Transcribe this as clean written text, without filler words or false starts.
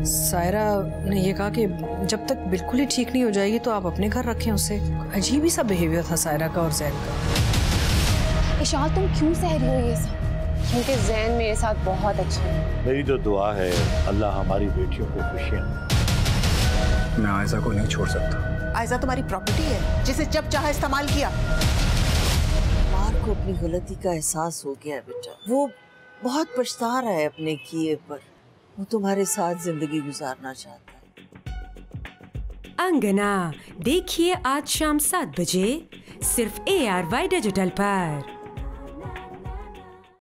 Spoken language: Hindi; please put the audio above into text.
सायरा ने ये कहा कि जब तक बिल्कुल ही ठीक नहीं हो जाएगी तो आप अपने घर रखें उसे। अजीब ही सा बिहेवियर था सायरा का और जैन का। इशाल तुम क्यों सह रही हो ये सब? क्योंकि जैन मेरे साथ बहुत अच्छा है। मेरी तो दुआ है अल्लाह हमारी बेटियों को खुशियां। मैं आयजा को नहीं छोड़ सकता। आयजा तुम्हारी प्रॉपर्टी है जिसे जब चाहा इस्तेमाल किया। मार को अपनी गलती का एहसास हो गया बेटा, वो बहुत पछता रहा है अपने किए पर। वो तुम्हारे साथ जिंदगी गुजारना चाहता है। अंगना देखिए आज शाम 7 बजे सिर्फ ARY डिजिटल पर।